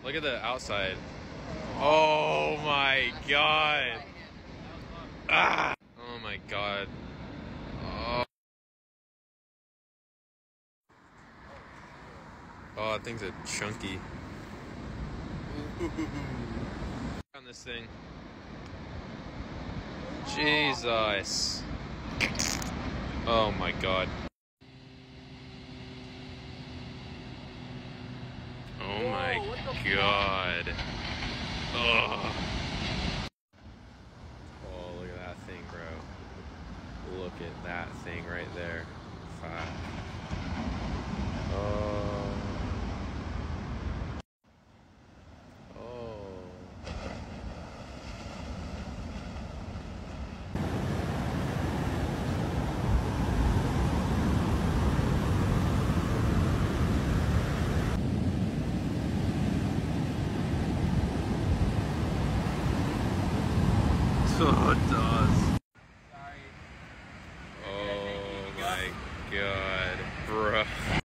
Look at the outside. Oh my god. Ah! Oh my god. Oh, oh, that thing's a chunky. On this thing. Jesus. Oh my god. Oh my god. Ugh. Oh, look at that thing, bro. Look at that thing right there. Fuck. Oh. Oh. Oh, it does. Sorry. Oh my god, bro.